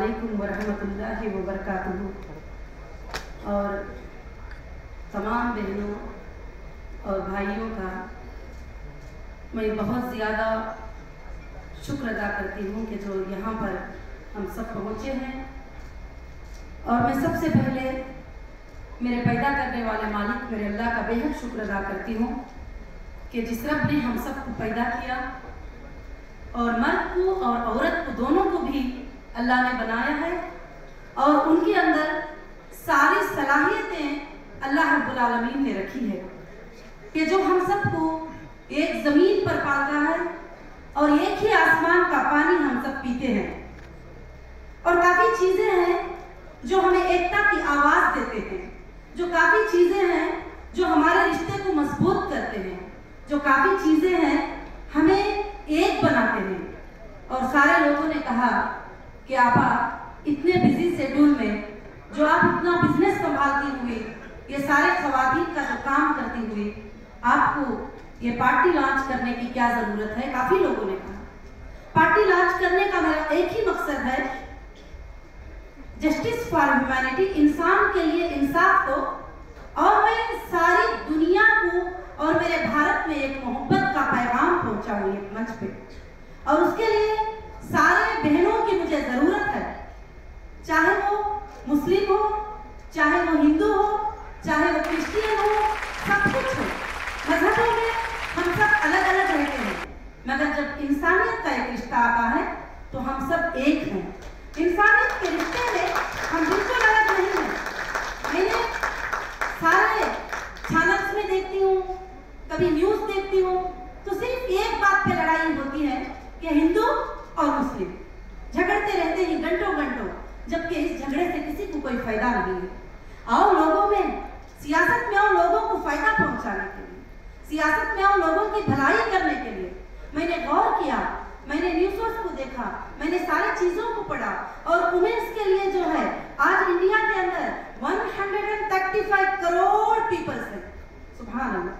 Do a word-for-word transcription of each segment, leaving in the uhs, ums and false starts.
अस्सलामुअलैकुम वरहमतुल्लाहि वबरकातुहू। और तमाम बहनों और भाइयों का मैं बहुत ज़्यादा शुक्र अदा करती हूँ कि जो यहाँ पर हम सब पहुँचे हैं। और मैं सबसे पहले मेरे पैदा करने वाले मालिक मेरे अल्लाह का बेहद शुक्र अदा करती हूँ कि जिस रब ने हम सबको पैदा किया और मर्द को और औरत को दोनों को भी अल्लाह ने बनाया है और उनके अंदर सारी सलाहियतें अल्लाह रब्बुल आलमीन ने रखी है कि जो हम सबको एक ज़मीन पर पालता है और एक ही आसमान का पानी हम सब पीते हैं। और काफ़ी चीज़ें हैं जो हमें एकता की आवाज़ देते हैं, जो काफ़ी चीज़ें हैं जो हमारे रिश्ते को मजबूत करते हैं, जो काफ़ी चीज़ें हैं हमें एक बनाते हैं। और सारे लोगों ने कहा कि आपा इतने बिजी शेड्यूल में जो आप इतना बिजनेस संभालती हुई, ये सारे खवातीन का जो काम करती हुई, आपको ये पार्टी लॉन्च करने की क्या ज़रूरत है। काफ़ी लोगों ने कहा पार्टी लॉन्च करने का मेरा एक ही मकसद है, जस्टिस फॉर ह्यूमैनिटी, इंसान के लिए इंसाफ को, और मैं सारी दुनिया को और मेरे भारत में एक मोहब्बत का पैगाम पहुंचाऊं एक मंच पे। और उसके लिए सारे बहनों की मुझे ज़रूरत है, चाहे वो मुस्लिम हो, चाहे वो हिंदू हो, चाहे वो क्रिश्चियन हो, सब कुछ हो। मजहबों में हम सब अलग अलग रहते हैं, मगर जब इंसानियत का एक रिश्ता आता है तो हम सब एक हैं। इंसानियत के रिश्ते में हम बिल्कुल अलग नहीं हैं। मैंने सारे चैनल्स में देखती हूँ, कभी न्यूज़ देखती हूँ, तो सिर्फ एक बात पे लड़ाई होती है कि हिंदू और मुस्लिम झगड़ते रहते हैं घंटों घंटों, जबकि इस झगड़े से किसी को कोई फायदा नहीं है। आओ लोगों में सियासत में आओ, लोगों को फायदा पहुंचाने के लिए, सियासत में आओ लोगों की भलाई करने के लिए। मैंने गौर किया, मैंने न्यूज़ को देखा, मैंने सारी चीज़ों को पढ़ा। और वुमेन्स के लिए जो है आज इंडिया के अंदर एक सौ पैंतीस करोड़ पीपल्स हैं, सुभान अल्लाह,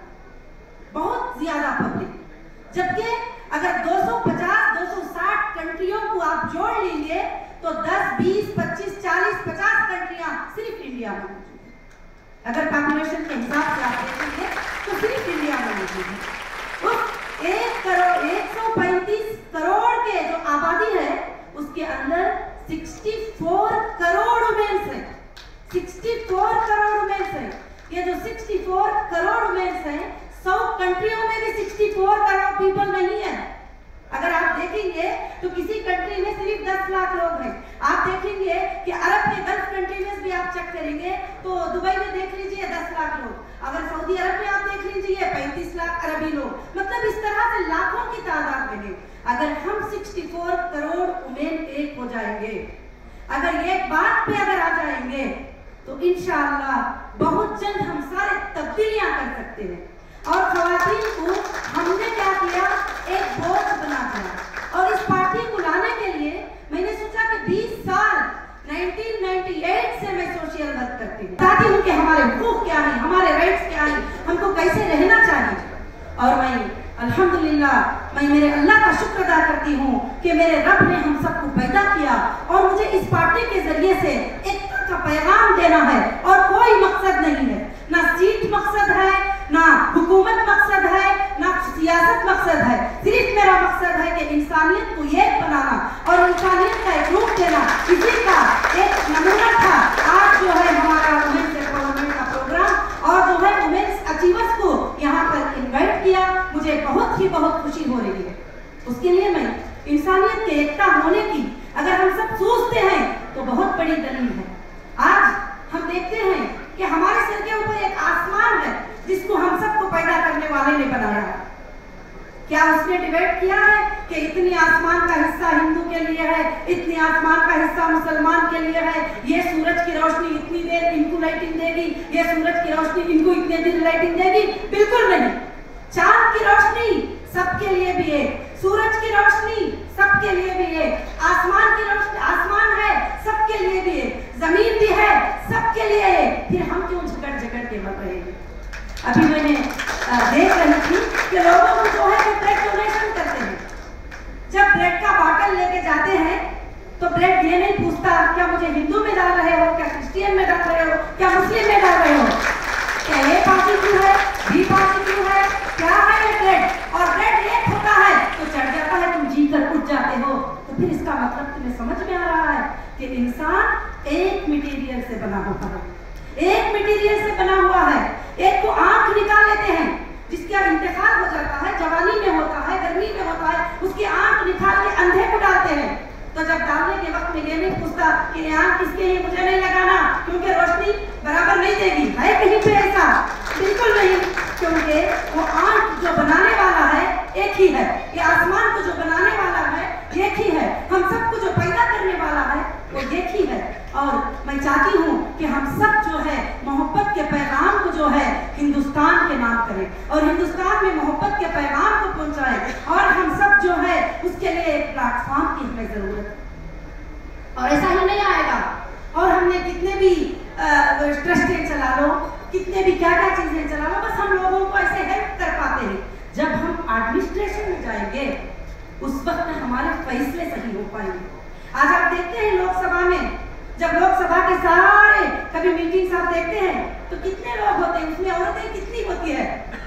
बहुत ज़्यादा पब्लिक। जबकि अगर दो सौ पचास दो सौ साठ कंट्रियों को आप जोड़ लेंगे तो दस, बीस, पच्चीस, चालीस, पचास कंट्रियां सिर्फ इंडिया में मौजूद है। अगर पॉपुलेशन के हिसाब से आप देखेंगे तो सिर्फ इंडिया में मौजूद है। उस एक करोड़ एक सौ पैंतीस करोड़ के जो आबादी है उसके अंदर चौंसठ करोड़ वुमेन्स हैं, चौंसठ करोड़ वुमेन्स हैं। ये जो चौंसठ करोड़ वुमेन्स हैं, सौ कंट्रियों में भी चौंसठ करोड़ पीपल नहीं है। अगर आप देखेंगे तो किसी कंट्री में सिर्फ दस लाख लोग हैं। आप देखेंगे कि अरब के गल्फ कंट्री में भी आप चेक करेंगे तो दुबई में देख लीजिए दस लाख लोग, अगर सऊदी अरब में आप देख लीजिए पैंतीस लाख अरबी लोग, मतलब इस तरह से लाखों की तादाद में है। अगर हम चौंसठ करोड़ वुमेन एक हो जाएंगे, अगर एक बात पे अगर आ जाएंगे तो इंशाअल्लाह बहुत जल्द हम सारे तब्दीलियां कर सकते हैं। और खवातीन को हमने क्या किया, एक बोझ बना दिया। और इस पार्टी को लाने के लिए मैंने सोचा कि बीस साल उन्नीस सौ अट्ठानवे से मैं सोशल वर्क करती हूँ, ताकि उनके हमारे हुकूक क्या है, हमारे राइट्स क्या है, हमको कैसे रहना चाहिए। और मैं अल्हम्दुलिल्लाह मैं मेरे अल्लाह का शुक्र अदा करती हूँ कि मेरे रब ने हम सबको पैदा किया और मुझे इस पार्टी के जरिए से एकता का पैगाम देना है। और कोई मकसद नहीं है, ना सीट मकसद है, ना हुकूमत मकसद है, ना सियासत मकसद है। सिर्फ मेरा मकसद है कि इंसानियत को एक बनाना और इंसानियत का एक रूप देना। इसी का एक नमूना था आज जो है हमारा वुमेन्स एम्पावरमेंट का प्रोग्राम, और जो है वुमेन्स अचीवर्स को यहाँ पर इन्वाइट किया। मुझे बहुत ही बहुत खुशी हो रही है। उसके लिए मैं इंसानियत के एकता होने की अगर हम सब सोचते हैं तो बहुत बड़ी दलील है। आज हम देखते हैं कि हमारे सिर के ऊपर एक आसमान है जिसको हम सबको पैदा करने वाले ने बनाया है। क्या उसने डिवाइड किया है कि इतनी आसमान का हिस्सा हिंदू के लिए है, इतनी आसमान का हिस्सा मुसलमान के लिए है, ये सूरज की रोशनी इतनी देर इनको लाइटिंग देगी, ये सूरज की रोशनी इनको इतने दिन लाइटिंग देगी? बिल्कुल नहीं। चांद की रोशनी सबके लिए भी है, सूरज की रोशनी सबके लिए भी है, आसमान की रोशनी आसमान है सबके लिए भी है, जमीन भी है सबके लिए है। फिर हम क्यों झगड़ झगड़ के मर रहे हैं? अभी मैंने देख रही थी कि लोगों को जो है वो ब्रेड डोनेशन करते हैं। जब ब्रेड का बॉटल लेके जाते हैं तो ब्रेड ये नहीं पूछता क्या मुस्लिम में डर रहे हो? क्या ए पॉजिटिव है, बी पॉजिटिव है, क्या है ये ब्लड? और ब्लड एक होता है तो चढ़ जाता है, तुम जी कर उठ जाते हो। तो फिर इसका मतलब तुम्हें समझ में आ रहा है कि इंसान एक मटेरियल से बना हुआ है, एक मटेरियल से बना हुआ है। एक को आंख निकाल लेते हैं जिसका इंतकाल हो जाता है, जवानी में होता है, गर्मी में होता है, उसकी आंख निकाल के अंधे को डालते हैं। तो जब डालने के वक्त में ये नहीं पूछता कि ये आंख किसके है, मुझे नहीं लगाना क्योंकि रोशनी बराबर नहीं देगी, है कहीं पे ऐसा? बिल्कुल नहीं, क्योंकि वो आंख जो बनाने वाला है एक ही है, ये आसमान को जो बनाने वाला है एक ही है, हम सबको जो पैदा करने वाला है वो एक ही है। और मैं चाहती हूँ कि हम सब जो है मोहब्बत के पैगाम को जो है हिंदुस्तान के नाम करें और हिंदुस्तान में मोहब्बत के पैगाम को पहुँचाएं, और हम सब जो है उसके लिए एक प्लेटफॉर्म की हमें जरूरत है। और ऐसा ही नहीं आएगा, और हमने कितने भी ट्रस्टें चला लो, कितने भी क्या क्या चीजें चला लो, बस हम लोगों को ऐसे हेल्प कर पाते हैं। जब हम एडमिनिस्ट्रेशन में जाएंगे उस वक्त हमारे फैसले सही हो पाएंगे। आज आप देखते हैं लोकसभा में, जब लोकसभा के सारे कभी मीटिंग्स आप देखते हैं तो कितने लोग होते हैं, उसमें औरतें कितनी होती है?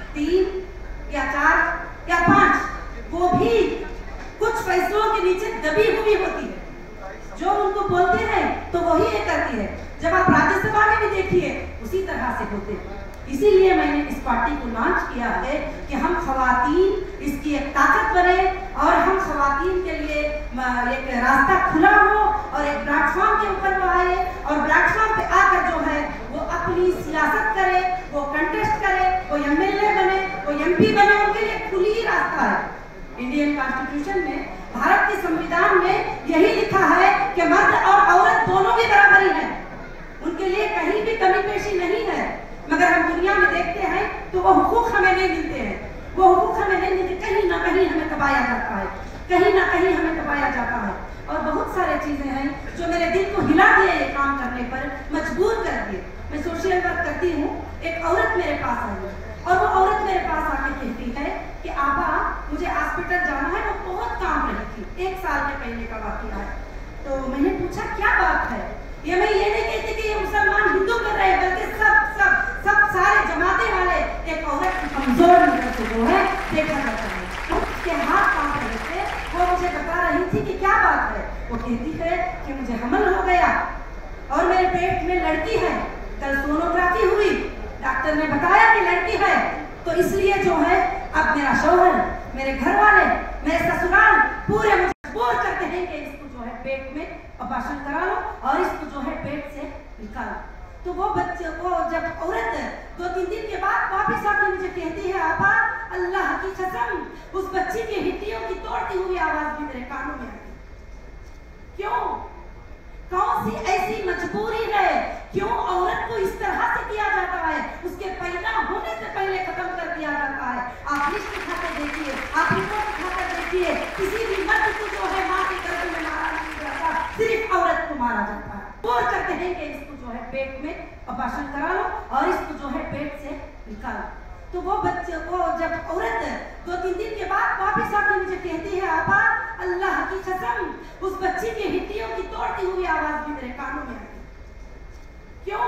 तीन या चार या पांच। वो भी कुछ फैसलों के नीचे दबी हुई होती है, जो उनको बोलते हैं तो वही ये करती है। जब आप राज्यसभा में भी देखिए उसी तरह से होते हैं। इसीलिए मैंने इस पार्टी को लॉन्च किया है कि हम खवातीन इसकी एक ताकत बने और हम खवातीन के लिए एक रास्ता खुला हो और एक प्लेटफॉर्म के ऊपर वो आए और प्लेटफॉर्म पे आकर जो है वो अपनी सियासत करे, वो कंटेस्ट करे, वो एमएलए बने, वो एमपी बने, उनके लिए खुली रास्ता है। इंडियन कॉन्स्टिट्यूशन में, भारत के संविधान में यही लिखा है कि मर्द और औरत दोनों की बराबरी है, उनके लिए कहीं भी कमी पेशी नहीं है। मगर हम दुनिया में देखते हैं तो वो हुकूक हमें नहीं मिलते हैं, वो हुकूक हमें नहीं मिलते, कहीं ना कहीं हमें दबाया जाता है, कहीं ना कहीं हमें दबाया जाता है। और बहुत सारे चीजें हैं जो मेरे दिल को हिला दिए, ये काम करने पर मजबूर कर दिए। मैं सोशल वर्क करती हूँ, एक औरत मेरे पास आई और वो औरत मेरे पास आके कहती है कि आपा मुझे हॉस्पिटल जाना है, वो बहुत काम रही थी, एक साल के पहले का वाकया है। तो मैंने पूछा क्या बात है? ये मैं ये नहीं कहती कि ये मुसलमान हिंदू कर रहे हैं, बल्कि सब सब सब सारे जमाते वाले एक औरत की कमजोर नजर से जो है देखा जाता है। उसके हाथ कांप रहे थे, वो मुझे बता रही थी कि क्या बात है। वो कहती है कि मुझे हमल हो गया और मेरे पेट में लड़की है, कल सोनोग्राफी हुई, डॉक्टर ने बताया कि लड़की है, तो इसलिए जो है अब मेरा शौहर, मेरे घर वाले, मेरे ससुराल पूरे मुझे मजबूर करते हैं कि इसको जो है पेट में ऑपरेशन करा लो और इसको जो है पेट से निकालो। तो वो बच्चे वो जब औरत दो तीन दिन के बाद वापस आके मुझे कहती है, आपा अल्लाह की कसम उस बच्ची की हड्डियों की तोड़ती हुई आवाज भी मेरे कानों में आई। क्यों? कौन सी ऐसी मजबूरी है? क्यों औरत को इस तरह से किया जाता है? उसके पैदा होने से पहले खत्म कर दिया जाता है। आप लिस्ट उठाकर देखिए, आप रिपोर्ट उठाकर देखिए, किसी भी मर्द को जो है माँ के गर्भ में मारा नहीं जाता, सिर्फ औरत को मारा जाता है। वो करते हैं कि इसको जो है पेट में ऑपरेशन करा लो और इसको जो है पेट से निकालो। तो वो बच्चे वो जब औरत दो तीन दिन के बाद वापस आके मुझे कहती है, आपा अल्लाह की कसम उस बच्ची की हड्डियों की तोड़ती हुई आवाज भी मेरे कानों में आई। क्यों?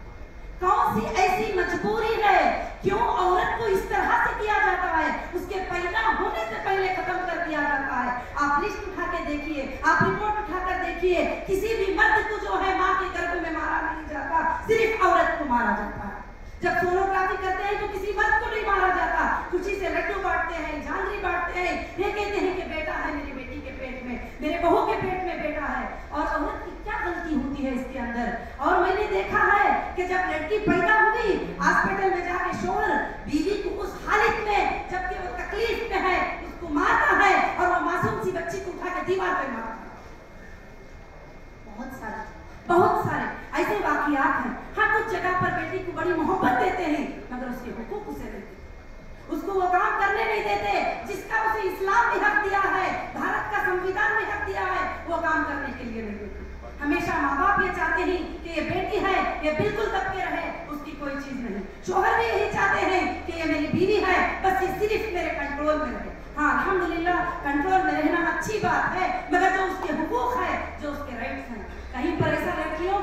कौन सी ऐसी मजबूरी है? क्यों औरत को इस तरह से किया जाता है? उसके पैदा होने से पहले खत्म कर दिया जाता है। आप लिस्ट उठा के देखिए, आप रिपोर्ट उठाकर देखिए, किसी भी मर्द को जो है माँ के गर्भ में मारा नहीं जाता, सिर्फ औरत को मारा जाता है। जब सोनोग्राफी करते हैं तो किसी मर्द को नहीं मारा जाता, खुशी से लड्डू बांटते हैं, झांझरी बांटते हैं, ये कहते हैं कि बेटा है मेरी बेटी के पेट में, मेरे बहू के पेट में बेटा है। और औरत की क्या गलती होती है इसके अंदर? और मैंने देखा है कि जब लड़की पैदा हुई, हॉस्पिटल में जाके शोहर बीवी को उस हालत में जबकि वो तकलीफ में है उसको मारता है और वो मासूम सी बच्ची को उठा के दीवार पे मारता है। बहुत सारे बहुत सारे ऐसे वाकयात हैं। हाँ, कुछ जगह पर बेटी को बड़ी मोहब्बत देते हैं मगर उसके हुकूक उसे देते, उसको वो काम करने नहीं देते जिसका उसे इस्लाम ने हक दिया है, भारत का संविधान ने हक दिया है, वो काम करने के लिए नहीं देते। हमेशा माँ बाप ये चाहते हैं कि ये बेटी है ये बिल्कुल दब के रहे, उसकी कोई चीज नहीं। शोहर भी यही चाहते हैं कि ये मेरी बीवी है, बस ये सिर्फ मेरे कंट्रोल में रहे। हाँ, अल्हम्दुलिल्लाह कंट्रोल में रहना अच्छी बात है, मगर जो उसके हुकूक है, जो उसके राइट्स हैं, कहीं पर ऐसा लड़कियों को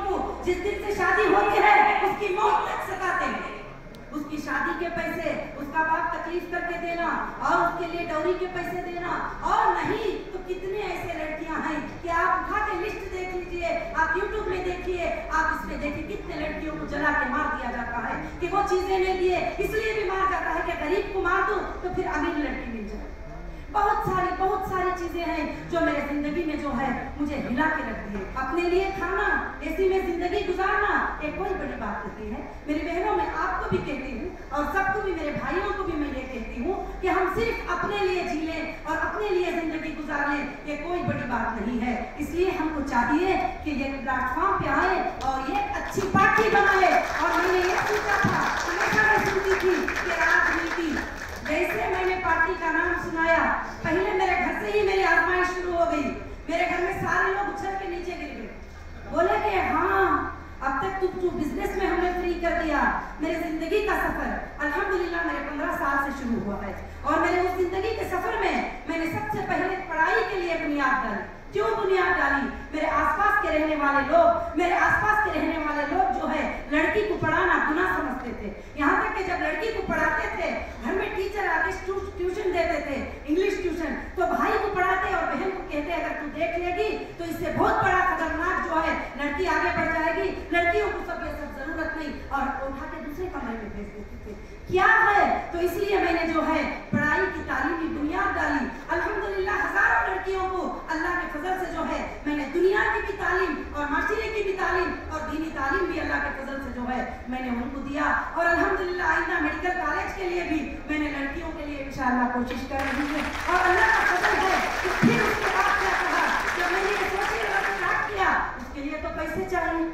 जिस दिन से शादी होती है उसकी मौत तक सताते हैं। उसकी शादी के पैसे उसका बाप तकलीफ करके देना और उसके लिए डौरी के पैसे देना, और नहीं तो कितने ऐसे लड़कियां हैं कि आप उठा के लिस्ट देख लीजिए, आप यूट्यूब में देखिए, आप इसमें देखिए कितने लड़कियों को जला के मार दिया जाता है कि वो चीजें नहीं दिए, इसलिए भी मार जाता है कि गरीब को मार दूं तो फिर अमीर लड़की मिल जाए। बहुत सारी बहुत सारी चीजें हैं जो मेरे जिंदगी में जो है मुझे हिला के रख दिए। अपने लिए खाना, एसी में जिंदगी गुजारना ये कोई बड़ी बात नहीं है। मेरी बहनों, मैं आपको भी कहती हूँ और सबको भी, मेरे भाइयों को भी मैं ये कहती हूँ कि हम सिर्फ अपने लिए जी लें और अपने लिए जिंदगी गुजार लें, ये कोई बड़ी बात नहीं है। इसलिए हमको चाहिए कि ये प्लेटफॉर्म पे आए और ये अच्छी पार्टी बनाए। और मैंने ये सोचा था, हमेशा मैं सुनती थी कि राजनीति, जैसे मैंने पार्टी का नाम सुनाया, पहले मेरे घर से ही मेरी आजमाइश शुरू हो गई। मेरे घर में सारे लोग उछल के नीचे गिर गए, बोले कि हाँ अब तक तू तू बिजनेस में हमने फ्री कर दिया। मेरी जिंदगी का सफर अल्हम्दुलिल्लाह मेरे पंद्रह साल से शुरू हुआ है, और मेरे उस जिंदगी के सफर में मैंने सबसे पहले पढ़ाई के लिए बुनियाद डाली। क्यों बुनियाद डाली? मेरे आसपास के रहने वाले लोग मेरे आसपास के रहने वाले लोग जो है लड़की को पढ़ाना गुनाह समझते थे। यहाँ तक कि जब लड़की को पढ़ाते थे, घर में टीचर आके ट्यूशन देते थे, इंग्लिश ट्यूशन, तो भाई को पढ़ाते और बहन को कहते अगर तू देख लेगी तो इससे बहुत बड़ा खतरनाक जो है लड़की आगे बढ़ जाएगी, लड़कियों को सब ये सब जरूरत नहीं, और उठा के दूसरे कमरे में भेज देते थे। क्या है? तो इसलिए मैंने जो है पढ़ाई की तालीमी बुनियाद डाली। अल्हम्दुलिल्लाह हजारों लड़कियों को अल्लाह के फजल से जो है मैंने दुनिया की भी तालीम और माशरे की भी तालीम और दीनी तालीम भी अल्लाह के फजल से जो है मैंने उनको दिया। और अल्हम्दुलिल्लाह आइंदा मेडिकल कॉलेज के लिए भी मैंने लड़कियों के लिए इंशाअल्लाह कोशिश कर रही हूँ। और अल्लाह का फजल है कि फिर उसके बाद क्या कहा, जब मैंने ये सोशल वर्क स्टार्ट किया, उसके लिए तो पैसे चाहिए।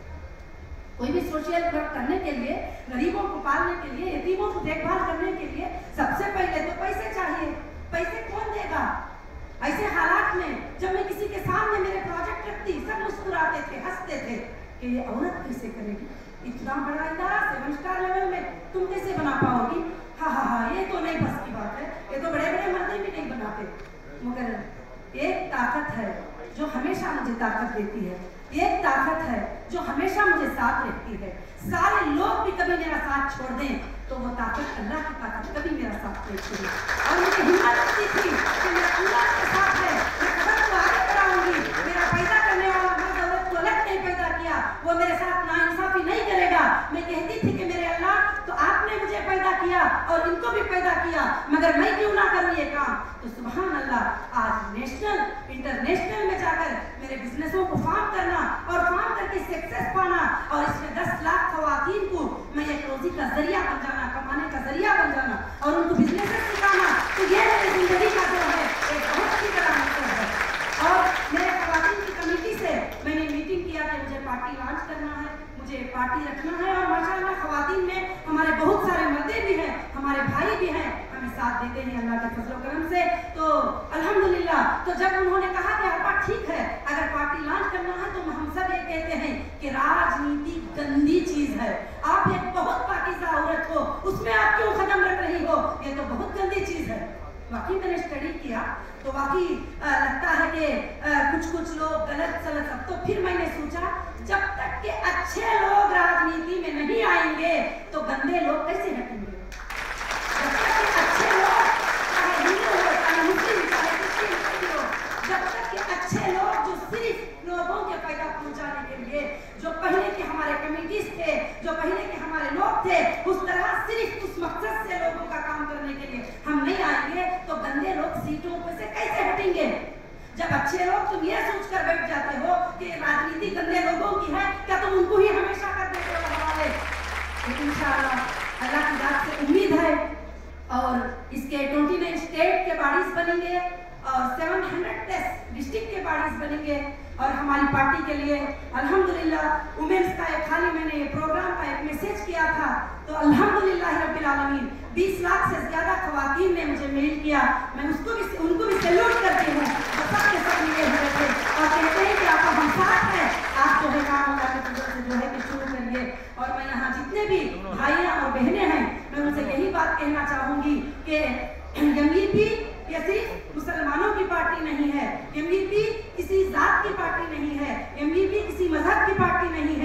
कोई भी सोशल वर्क करने के लिए, गरीबों को पालने के लिए, यतीमों को देखभाल करने के लिए सबसे पहले तो पैसे चाहिए। पैसे कौन देगा? ऐसे हालात में जब मैं किसी के सामने मेरे प्रोजेक्ट रखती, सब मुस्कुराते थे, हंसते थे कि ये औरत कैसे करेगी, इतना बड़ा इदारा सेवन स्टार लेवल में तुम कैसे बना पाओगी? हाँ हाँ हाँ ये तो नहीं बस की बात है, ये तो बड़े बड़े मर्दे भी नहीं बनाते। मगर एक ताकत है जो हमेशा मुझे ताकत देती है, एक ताकत है जो हमेशा मुझे साथ रहती है। सारे लोग भी कभी मेरा साथ छोड़ दें तो वो ताकत, अल्लाह की ताकत कभी मेरा साथ नहीं छोड़े। और मुझे हिम्मत लगती थी कि मेरा अल्लाह के साथ है, मैं कदम को आगे बढ़ाऊंगी। मेरा पैदा करने वाला मर्द औरत को अलग नहीं पैदा किया, वो मेरे साथ नाइंसाफी नहीं करेगा। मैं कहती थी कि मेरे अल्लाह, तो आपने मुझे पैदा किया और इनको भी पैदा किया, मगर मैं क्यों ना करूं ये काम? तो सुभान अल्लाह, आज नेशनल इंटरनेशनल में जाकर मेरे बिजनेसों को फार्म करना और फार्म करके सक्सेस पाना, और इसमें दस लाख खवातीन को मैं एक रोजी का जरिया बन जाना, कमाने का जरिया बन जाना और उनको बिजनेस सिखाना, तो ये मेरी जिंदगी का जो है एक बहुत ही बड़ा मकसद है। और मेरे खवातीन की कमेटी से मैंने मीटिंग किया कि मुझे पार्टी लॉन्च करना है, मुझे पार्टी रखना है। और माशाअल्लाह खवातीन में हमारे बहुत सारे मर्दे भी हैं, हमारे भाई भी हैं, हमें साथ देते हैं अल्लाह के फजल करम से। तो अल्हम्दुलिल्लाह, तो जब उन्होंने कहा कि आपा ठीक है अगर पार्टी लॉन्च करना है, तो हम सब ये कहते हैं कि राजनीति गंदी चीज है, आप एक बहुत पाकीज़ा औरत हो, उसमें आप क्यों कदम रख रही हो, ये तो बहुत गंदी चीज है। वाकई मैंने स्टडी किया तो वाकई लगता है कि कुछ कुछ लोग गलत सलत सब। तो फिर मैंने सोचा जब तक के अच्छे लोग राजनीति में नहीं आएंगे तो गंदे लोग कैसे हटेंगे? जब तक के अच्छे लोग, चाहे हिंदू हो, चाहे मुस्लिम, चाहे क्रिश्चियन हो, जब तक के अच्छे लोग जो सिर्फ लोगों के फायदा पहुंचाने के लिए, जो पहले के हमारे कमिटीज थे, जो पहले के हमारे लोग थे, उस तरह सिर्फ उस मकसद से लोगों का काम करने के लिए हम नहीं आएंगे तो गंदे लोग सीटों पर से कैसे हटेंगे? जब अच्छे लोग, तुम ये सोचकर बैठ जाते हो कि राजनीति गंदे लोगों की है, क्या तुम उनको ही हमेशा कर देते हो हवाले? लेकिन इंशाअल्लाह अल्लाह की जात से उम्मीद है, और इसके उनतीस स्टेट के बाडीज बनेंगे और सात सौ प्लस डिस्ट्रिक्ट के बाडीज बनेंगे। और हमारी पार्टी के लिए अल्हम्दुलिल्लाह वुमेन्स का एक खाली मैंने ये प्रोग्राम का एक मैसेज किया था, तो अल्हम्दुलिल्लाह रब्बिल आलमीन बीस लाख से ज्यादा खवातीन ने मुझे मेल किया। मैं उसको भी उनको भी सैल्यूट करती हूँ, तो सब के सब मिले हुए थे और कहते हैं कि आप हम साथ हैं, आप जो है काम अल्लाह के फजल से जो है कि शुरू करिए। और मैं यहाँ जितने भी भाइयाँ और बहनें हैं, मैं उनसे यही बात कहना चाहूँगी कि एमवीपी ये सिर्फ मुसलमानों की पार्टी नहीं है, एमवीपी किसी जात की पार्टी नहीं है, एमवीपी किसी मजहब की पार्टी नहीं है,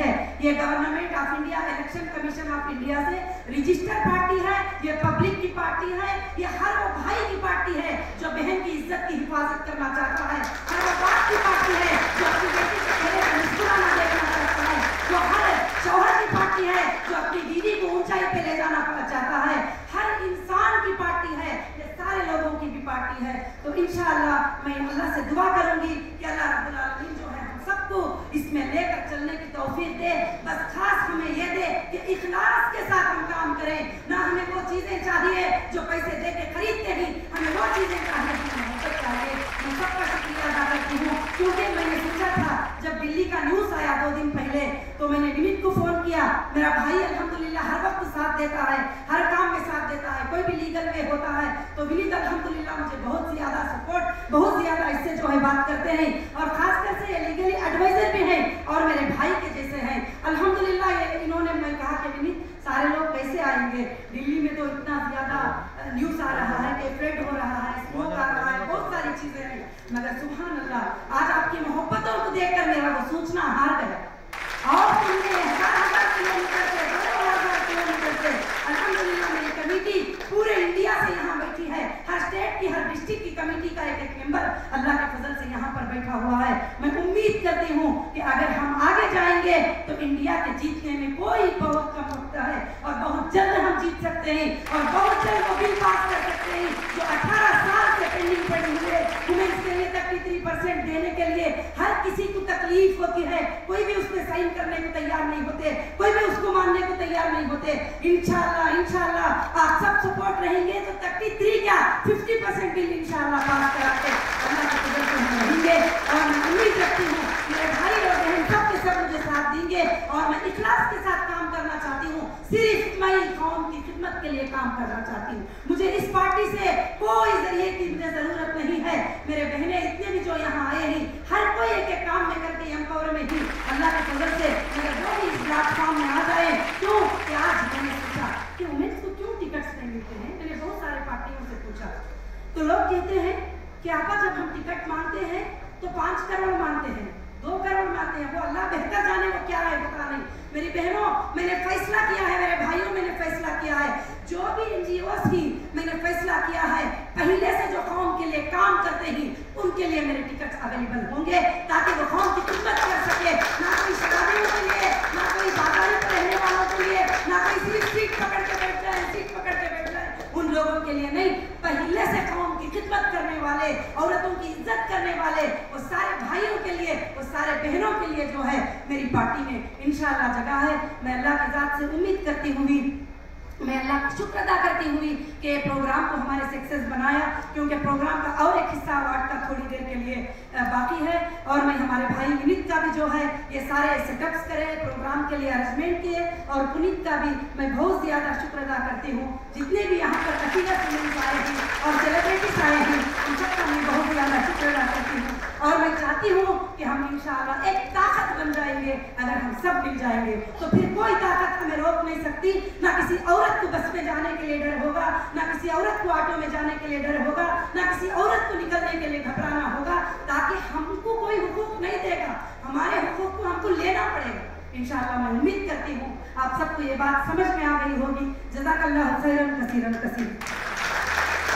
ये government of India, election commission of India से रजिस्टर्ड पार्टी है, ये पब्लिक की पार्टी है, ये हर वो भाई की पार्टी है जो बहन की इज्जत की हिफाजत करना चाहता है, हर वो बाप की पार्टी है जो अपनी बेटी के चेहरे पर मुस्कुराना देखना चाहता है, जो हर शौहर की पार्टी है जो अपनी बीवी को ऊंचाई पे ले जाना चाहता है, हर इंसान की पार्टी है, ये सारे लोगों की भी पार्टी है। तो इंशाअल्लाह मैं अल्लाह से दुआ करूंगी कि अल्लाह रब्बुल आलमीन जो है हम सबको इसमें लेकर चलने की तौफीक दे। बस खास हमें ये दे कि इखलास के साथ हम काम करें, ना हमें वो चीजें चाहिए जो पैसे दे के खरीदते ही, हमें वो चीजें चाहिए जो मोहब्बत चाहिए। मैं सबका शुक्रिया अदा करती हूँ, क्योंकि मैंने सोचा था जब दिल्ली का न्यूज़ आया दो दिन पहले तो मैंने निमित को फोन किया। मेरा भाई अल्हम्दुलिल्लाह हर वक्त साथ देता है, हर काम में साथ देता है, कोई भी लीगल वे होता है तो विनीत अल्हम्दुलिल्लाह मुझे बहुत ज्यादा सपोर्ट, बहुत ज्यादा इससे जो है बात करते हैं, और खासकर से ये लीगली एडवाइजर भी हैं और मेरे भाई के जैसे हैं अल्हम्दुलिल्लाह। ये इन्होंने, मैं कहा कि विनीत सारे लोग कैसे आएंगे, दिल्ली में तो इतना ज्यादा न्यूज़ आ रहा है कि फ्लड हो रहा है, स्मोक आ रहा है, बहुत सारी चीजें हैं, मगर सुभान अल्लाह आज आपकी मोहब्बतों को देखकर मेरा वो सोचना हार गया। और तुमने हजार हजार किलोमीटर से, दो हजार किलोमीटर से अल्हम्दुलिल्लाह मेरी कमेटी पूरे इंडिया से यहाँ बैठी है, हर स्टेट की, हर डिस्ट्रिक्ट की कमेटी का एक एक मेंबर अल्लाह के फजल से यहाँ पर बैठा हुआ है। मैं उम्मीद करती हूँ कि अगर हम आगे जाएंगे तो इंडिया के जीतने में कोई बहुत कम वक्त है और बहुत जल्द हम जीत सकते हैं और बहुत जल्द वो बिल पास कर सकते हैं जो अठारह साल से पेंडिंग पड़े हुए वुमेन्स के लिए तैंतीस परसेंट देने के लिए हर किसी को तकलीफ होती है, कोई भी उसमें साइन करने को तैयार नहीं होते, कोई भी उसको मानने को तैयार नहीं होते। इंशाअल्लाह इंशाअल्लाह आप सब सपोर्ट रहेंगे तो तैंतीस क्या पचास परसेंट बिल इंशाअल्लाह पास करा के अल्लाह के फजल से हम रहेंगे। और मैं उम्मीद रखती हूँ मेरे भाई और बहन सब के सब मुझे साथ देंगे और मैं इखलास के साथ काम करना चाहती हूँ, सिर्फ मैं कौम की खिदमत के लिए काम करना चाहती हूँ। मुझे इस पार्टी से कोई जरिए की मुझे जरूरत नहीं है। मेरे बहनें इतने भी जो यहाँ आए हैं हर कोई एक एक काम में करके एम्पावर में ही अल्लाह के फजल से मेरे वो भी इस प्लेटफॉर्म में आ जाए। क्यों कि आज मैंने सोचा कि वुमेन्स को क्यों टिकट्स नहीं मिलते हैं, मैंने बहुत सारे पार्टियों से पूछा तो लोग कहते हैं कि आपा जब हम टिकट मांगते हैं तो पाँच करोड़ मांगते हैं, दो करोड़ मांगते हैं, वो अल्लाह बेहतर जाने वो क्या है पता नहीं। मेरी बहनों मैंने फैसला किया है, मेरे भाइयों मैंने फैसला किया है, जो भी एनजीओ की मैंने फैसला किया है पहले से जो कौम के लिए काम करते हैं उनके लिए मेरे टिकट अवेलेबल होंगे ताकि वो कौम की खिदमत कर सके, ना कोई शराबियों के लिए, ना कोई बाजारी पर रहने वालों के लिए, ना कोई सिर्फ सीट पकड़ के बैठ जाए, सीट पकड़ के बैठ जाए, उन लोगों के लिए नहीं, पहले से कौम की खिदमत करने वाले, औरतों की इज्जत करने वाले, वो सारे भाइयों के लिए, वो सारे बहनों के लिए जो है मेरी पार्टी में इंशाअल्लाह जगह है। मैं अल्लाह की जात से उम्मीद करती हुई, मैं अल्लाह का शुक्र अदा करती हुई कि प्रोग्राम को हमारे सक्सेस बनाया, क्योंकि प्रोग्राम का और एक हिस्सा वार्ड का थोड़ी देर के लिए बाकी है। और मैं हमारे भाई विनीत का भी जो है ये सारे सेटअप्स करे, प्रोग्राम के लिए अरेंजमेंट किए, और पुनीत का भी मैं बहुत ज़्यादा शुक्र अदा करती हूँ। जितने भी यहाँ पर अकीदत लोग आए हैं और सेलिब्रिटीज आए हैं उन सबका मैं बहुत ज़्यादा शुक्र अदा करती हूँ। और मैं चाहती हूँ कि हम इंशाअल्लाह एक ताकत बन जाएंगे अगर हम सब मिल जाएंगे, तो फिर कोई ताकत हमें रोक नहीं सकती। ना किसी औरत को बस में जाने के लिए डर होगा, ना किसी औरत को ऑटो में जाने के लिए डर होगा, ना किसी औरत को निकलने के लिए घबराना होगा, ताकि हमको कोई हुकूक नहीं देगा, हमारे हुकूक को हमको लेना पड़ेगा। इंशाअल्लाह मैं उम्मीद करती हूँ आप सबको ये बात समझ में आ गई होगी। जज़ाकल्लाहु खैरन कसीरन कसीर।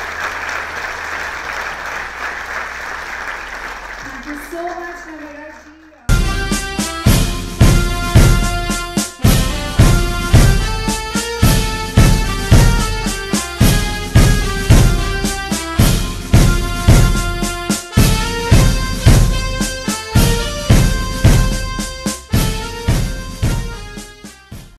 Thank you so much, Navira ji.